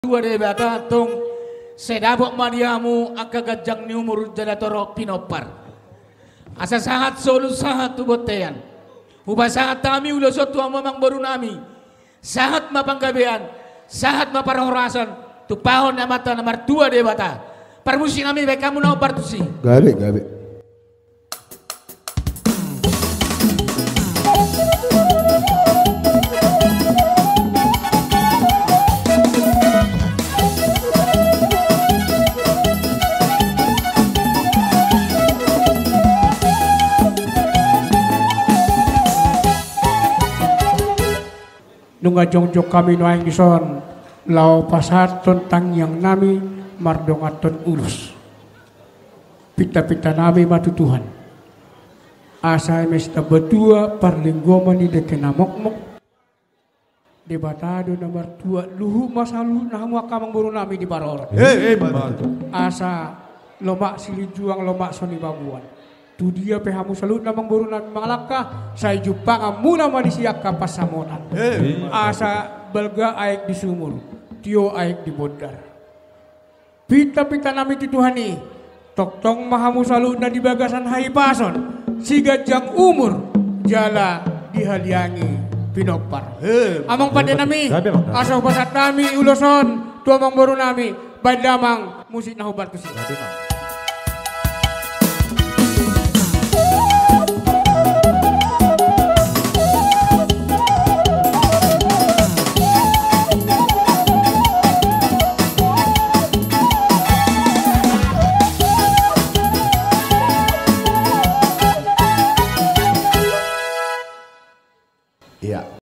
dua debata tong sedabok mariamu agagajang ni umur jadatoro pinopar asa sangat solu sangat tubotean ubah sangat kami ulo sotu amamang baru nami sangat mapanggabean sangat maparorasan tu pahon na mata nomor 2 debata permusi nami baik kamu nau partusi gabe nunga jongjok kami noaing dison lau pasar tentang yang nami mardongaton ulus pita-pita nami matu Tuhan asa mesta berdua parlinggo mani deke namok-mok debatado nomor 2 luhu masalu nahamu akamang buru nami di baror asa lomak silijuang lomak soni baguan tu dia pehamu salut namang buru nami mangalaka saya jumpa kamu nama disiak kapas samonan asa belga aik di sumur tio aik di bodar pita-pita nami ti Tuhani toktong mahamu salut na di bagasan hai pason si gajang umur jala dihaliangi pinopar amang pada nami asa pasat nami uloson tu amang buru nami badamang musik nahubar kusi